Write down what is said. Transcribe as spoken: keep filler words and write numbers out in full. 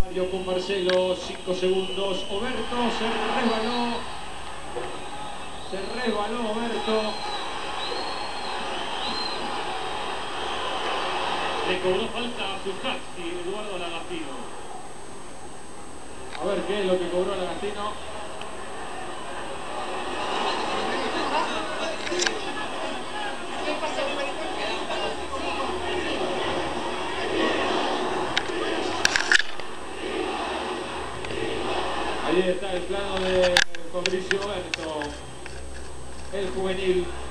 Mario con Marcelo, cinco segundos. Oberto se resbaló. Se resbaló Oberto. Le cobró falta a su taxi, Eduardo Lagastino. A ver qué es lo que cobró Lagastino. Ahí está el plano de Fabricio Oberto, el juvenil.